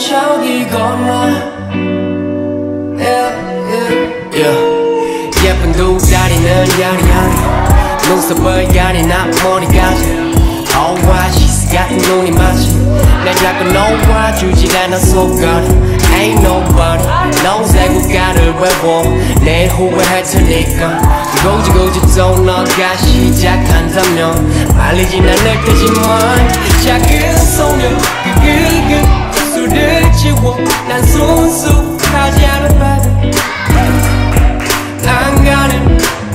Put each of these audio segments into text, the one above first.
저기 건너 예쁜 두 다리는 야리야리 눈썹을 가린 앞머리까지 Oh why she's 같은 눈이 마치 날 자꾸 놓아주질 않아 속거리 Ain't nobody knows 애국가를 외워 내일 후회할 테니까 고지고지 또 너가 시작한다면 말리진 않을 테지만 작은 소녀 그 술을 지워 난 순수하지 않은 바들 안 가는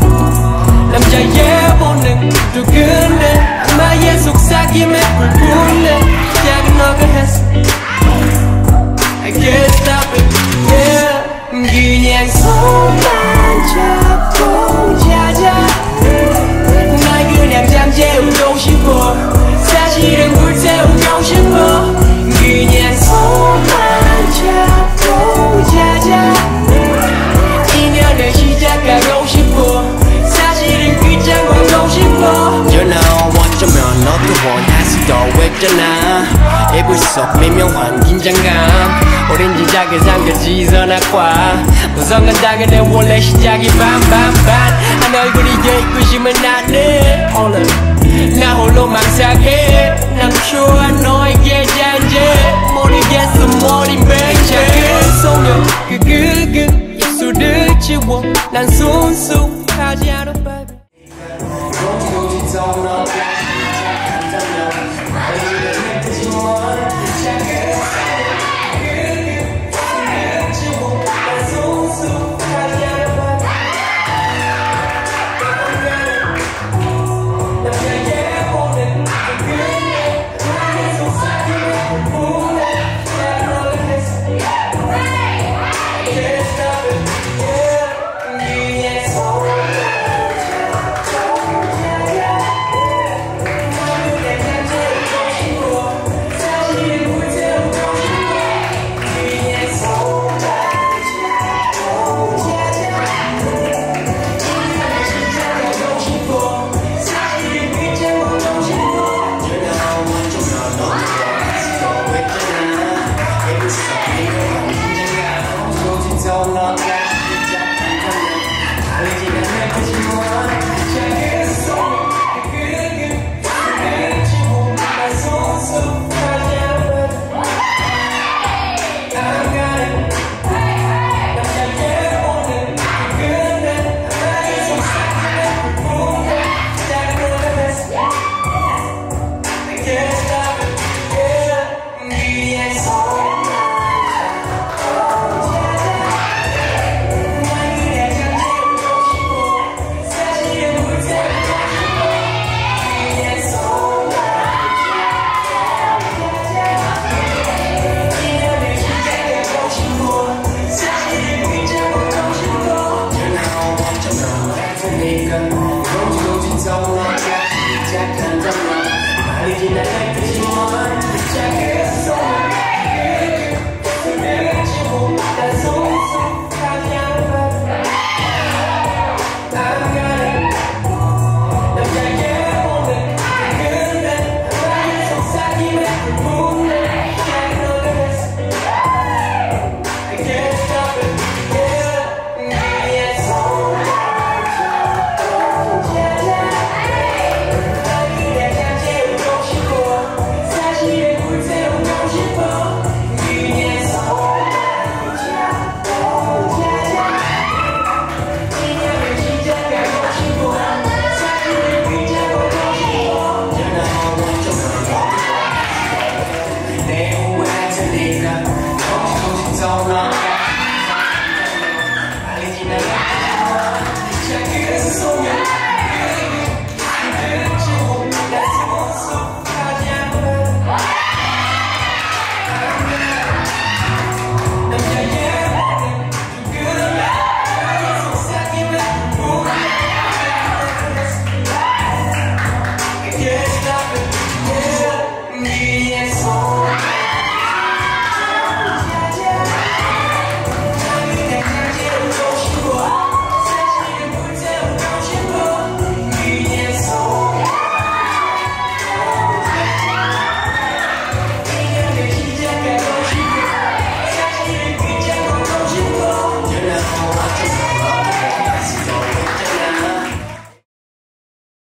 남자의 본능 두근대 악마의 속삭임에 불붙네 작은 너가 했어 I can't stop it yeah 그냥 손만 잡고 자자 날 그냥 잠재우고 싶어 사실은 불태우고 싶어 그냥 손만 잡고 자자 인연을 시작하고 싶어 사실은 끝장 보고 싶어 You know 어쩌면 너도 원할 수도 있잖아 이불 속 미묘한 긴장감 오렌지 작은 상처지 선악과 무성한다가 내 원래 시작이 반반반 한 얼굴이 예쁘지만 나는 오늘 나 홀로 망상해 난 좋아 너에게 잔지